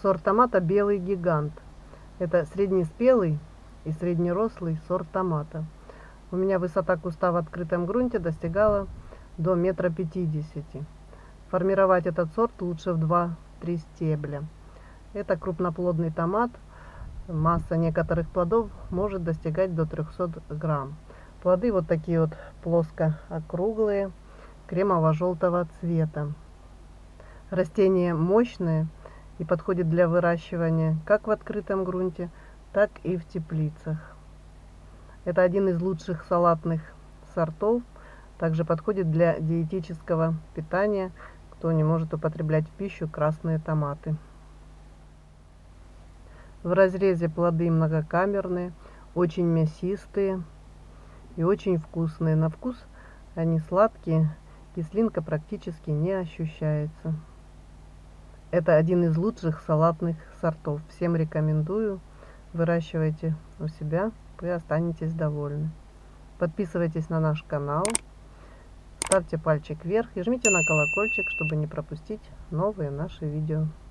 Сорт томата белый гигант. Это среднеспелый и среднерослый сорт томата. У меня высота куста в открытом грунте достигала до 1,50 м. Формировать этот сорт лучше в 2-3 стебля. Это крупноплодный томат. Масса некоторых плодов может достигать до 300 грамм. Плоды вот такие вот плоско округлые, кремово-желтого цвета. Растение мощное и подходит для выращивания как в открытом грунте, так и в теплицах. Это один из лучших салатных сортов. Также подходит для диетического питания, кто не может употреблять в пищу красные томаты. В разрезе плоды многокамерные, очень мясистые и очень вкусные. На вкус они сладкие, кислинка практически не ощущается. Это один из лучших салатных сортов. Всем рекомендую. Выращивайте у себя, вы останетесь довольны. Подписывайтесь на наш канал, ставьте пальчик вверх и жмите на колокольчик, чтобы не пропустить новые наши видео.